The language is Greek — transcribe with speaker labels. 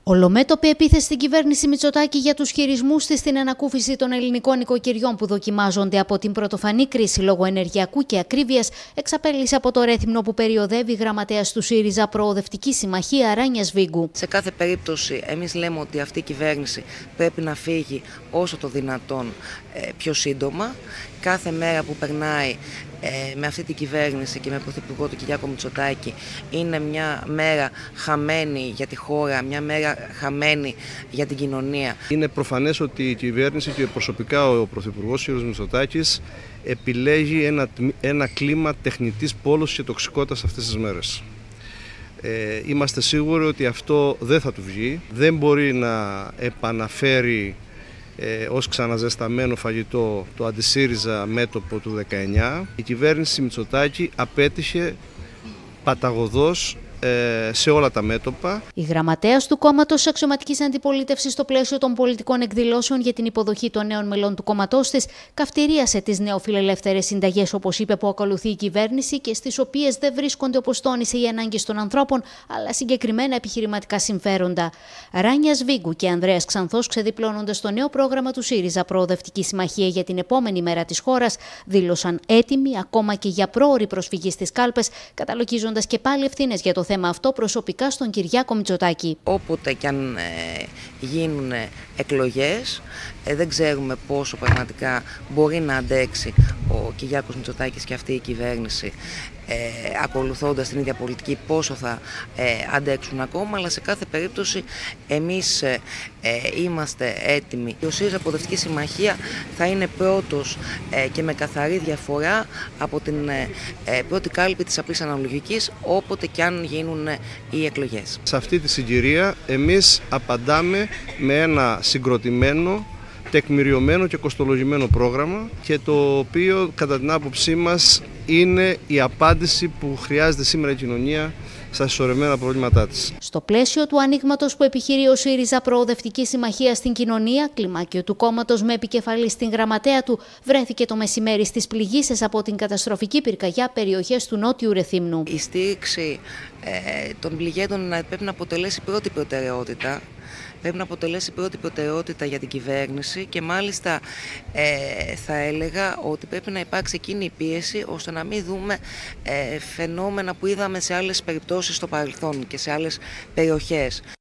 Speaker 1: Ολομέτωπη επίθεση στην κυβέρνηση Μητσοτάκη για τους χειρισμούς της στην ανακούφιση των ελληνικών νοικοκυριών που δοκιμάζονται από την πρωτοφανή κρίση λόγω ενεργειακού και ακρίβειας, εξαπέλυσε από το Ρέθυμνο που περιοδεύει η γραμματέας του ΣΥΡΙΖΑ Προοδευτική Συμμαχία Ράνια Σβίγκου.
Speaker 2: Σε κάθε περίπτωση, εμείς λέμε ότι αυτή η κυβέρνηση πρέπει να φύγει όσο το δυνατόν πιο σύντομα. Κάθε μέρα που περνάει με αυτή την κυβέρνηση και με πρωθυπουργό του Κυριάκο Μητσοτάκη είναι μια μέρα χαμένη για τη χώρα, μια μέρα χαμένη για την κοινωνία.
Speaker 3: Είναι προφανές ότι η κυβέρνηση και προσωπικά ο πρωθυπουργός κ. Μητσοτάκης επιλέγει ένα κλίμα τεχνητής πόλωσης και τοξικότητας αυτές τις μέρες. Είμαστε σίγουροι ότι αυτό δεν θα του βγει, δεν μπορεί να επαναφέρει ως ξαναζεσταμένο φαγητό το αντισύριζα μέτωπο του 19. Η κυβέρνηση Μητσοτάκη απέτυχε παταγωδώς σε όλα τα μέτωπα.
Speaker 1: Η γραμματέας του κόμματος αξιωματικής αντιπολίτευσης στο πλαίσιο των πολιτικών εκδηλώσεων για την υποδοχή των νέων μελών του κόμματός της καυτηρίασε τις νεοφιλελεύθερες συνταγές, όπως είπε, που ακολουθεί η κυβέρνηση και στις οποίες δεν βρίσκονται, όπως τόνισε, οι ανάγκες των ανθρώπων, αλλά συγκεκριμένα επιχειρηματικά συμφέροντα. Ράνια Σβίγκου και Ανδρέας Ξανθός, ξεδιπλώνοντας το νέο πρόγραμμα του ΣΥΡΙΖΑ Προοδευτική Συμμαχία για την επόμενη μέρα της χώρας, δήλωσαν έτοιμοι ακόμα και για πρόωρη προσφυγή στις κάλπες, καταλογίζοντας και πάλι ευθύνες για το θέμα αυτό προσωπικά στον Κυριάκο Μητσοτάκη.
Speaker 2: Όποτε κι αν γίνουν εκλογές, δεν ξέρουμε πόσο πραγματικά μπορεί να αντέξει ο Κυριάκος Μητσοτάκης και αυτή η κυβέρνηση ακολουθώντας την ίδια πολιτική, πόσο θα αντέξουν ακόμα, αλλά σε κάθε περίπτωση εμείς είμαστε έτοιμοι. Ο ΣΥΡΙΖΑ Προοδευτική Συμμαχία θα είναι πρώτος και με καθαρή διαφορά από την πρώτη κάλπη της απλής αναλογικής, όποτε και αν γίνουν οι εκλογές.
Speaker 3: Σε αυτή τη συγκυρία εμείς απαντάμε με ένα συγκροτημένο, τεκμηριωμένο και κοστολογημένο πρόγραμμα, και το οποίο κατά την άποψή μας είναι η απάντηση που χρειάζεται σήμερα η κοινωνία στα συσσωρευμένα προβλήματά της.
Speaker 1: Στο πλαίσιο του ανοίγματος που επιχειρεί ο ΣΥΡΙΖΑ Προοδευτική Συμμαχία στην κοινωνία, κλιμάκιο του κόμματος με επικεφαλή στην γραμματέα του βρέθηκε το μεσημέρι στις πληγήσεις από την καταστροφική πυρκαγιά περιοχές του Νότιου Ρεθύμνου.
Speaker 2: Η στήριξη των πληγέντων πρέπει να αποτελέσει πρώτη προτεραιότητα. Πρέπει να αποτελέσει πρώτη προτεραιότητα για την κυβέρνηση και μάλιστα θα έλεγα ότι πρέπει να υπάρξει εκείνη η πίεση ώστε να μην δούμε φαινόμενα που είδαμε σε άλλες περιπτώσεις στο παρελθόν και σε άλλες περιοχές.